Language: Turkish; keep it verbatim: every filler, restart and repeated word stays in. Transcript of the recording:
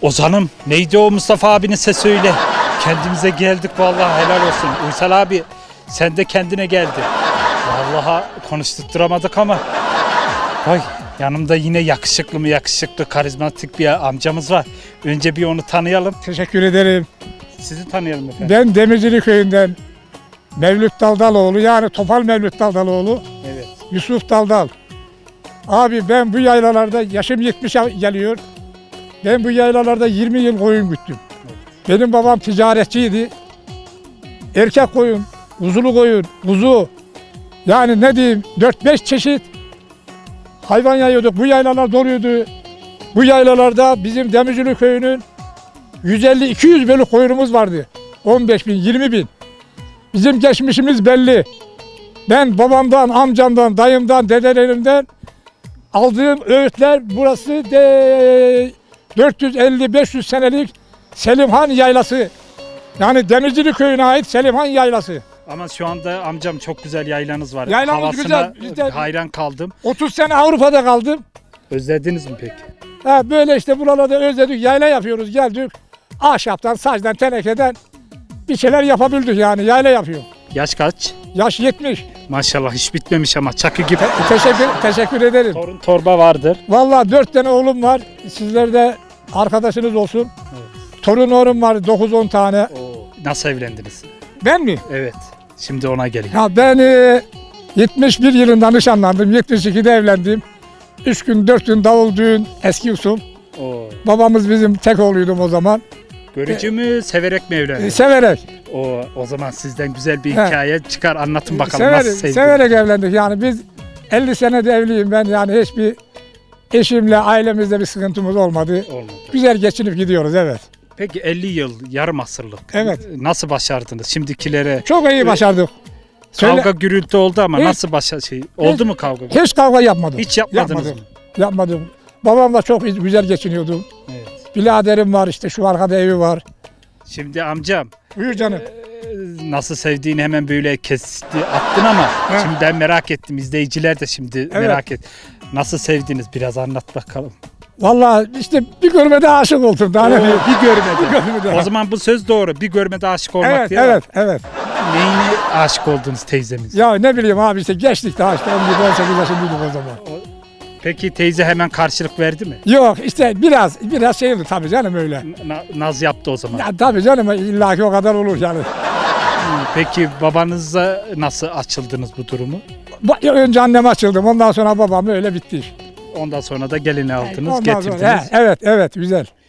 Ozan'ım neydi o Mustafa abinin sesi öyle? Kendimize geldik vallahi, helal olsun. Uysal abi sen de kendine geldi. Vallahi konuşturamadık ama. Vay, yanımda yine yakışıklı mı yakışıklı karizmatik bir amcamız var. Önce bir onu tanıyalım. Teşekkür ederim. Sizi tanıyalım efendim. Ben Demircili köyünden Mevlüt Daldaloğlu, yani Topal Mevlüt Daldaloğlu. Evet. Yusuf Daldal. Abi ben bu yaylalarda yaşım yetmişe geliyor. Ben bu yaylalarda yirmi yıl koyun güttüm. Benim babam ticaretçiydi. Erkek koyun, kuzulu koyun, kuzu. Yani ne diyeyim, dört beş çeşit hayvan yayıyorduk. Bu yaylalar doluydu. Bu yaylalarda bizim Demircili köyünün yüz elli iki yüz bölük koyunumuz vardı. on beş bin, yirmi bin. Bizim geçmişimiz belli. Ben babamdan, amcamdan, dayımdan, dedelerimden aldığım öğütler, burası de dört yüz elli beş yüz senelik Selimhan Yaylası. Yani Demircili köyüne ait Selimhan Yaylası. Ama şu anda amcam çok güzel yaylanız var. Yaylamız Havasına güzel, biz de- hayran kaldım. otuz sene Avrupa'da kaldım. Özlediniz mi peki? Ha, böyle işte buralarda özledik, yayla yapıyoruz, geldik. Ahşaptan, sacdan, tenekeden bir şeyler yapabildik, yani yayla yapıyor. Yaş kaç? Yaş yetmiş. Maşallah hiç bitmemiş ama çakı gibi. Te- teşekkür, teşekkür ederim. Torun torba vardır. Vallahi dört tane oğlum var. Sizler de arkadaşınız olsun. Evet. Torun oğlum var dokuz on tane. Oo. Nasıl evlendiniz? Ben mi? Evet. Şimdi ona geleyim. Ya ben e, yetmiş bir yılında nişanlandım. yetmiş ikide evlendim. üç gün dört gün davul düğün, eski usul. Oo. Babamız bizim tek oğluydum o zaman. Görücü mü, severek mi E, evlendiniz? severek. O o zaman sizden güzel bir He. hikaye çıkar, anlatın bakalım severek, nasıl sevdiniz? severek evlendik. Yani biz elli senede evliyim ben. Yani hiçbir eşimle, ailemizle bir sıkıntımız olmadı. Olmadı. Güzel geçinip gidiyoruz, evet. Peki elli yıl, yarım asırlık. Evet. Nasıl başardınız şimdikilere? Çok iyi başardık. Söyle- Kavga gürültü oldu ama Hiç- nasıl başa şey oldu mu kavga? Hiç kavga yapmadık. Hiç yapmadınız Yapmadık. mı? Yapmadım. Babamla çok güzel geçiniyordum. Evet. Biraderim var, işte şu arkada evi var. Şimdi amcam Buyur canım. e, nasıl sevdiğini hemen böyle kesti attın ama He. şimdi ben merak ettim. İzleyiciler de şimdi Evet. merak et. Nasıl sevdiniz? Biraz anlat bakalım. Vallahi işte bir görmede aşık oldum. Daha ne Oo, diyeyim? bir görmede. Bir görmede. O zaman bu söz doğru. Bir görmede aşık olmak Evet, diye var. evet, evet. Neyine aşık oldunuz teyzemiz? Ya ne bileyim abi, işte geçtik daha, işte on yedi on sekiz yaşındaydım o zaman. Peki teyze hemen karşılık verdi mi? Yok işte biraz biraz şey oldu tabii canım öyle. Na- naz yaptı o zaman. Ya tabii canım, illaki o kadar olur yani. Peki babanıza nasıl açıldınız bu durumu? Ba- Önce anneme açıldım, ondan sonra babam, öyle bitti. Ondan sonra da gelini aldınız, Ondan sonra- getirdiniz. he, evet, evet, güzel.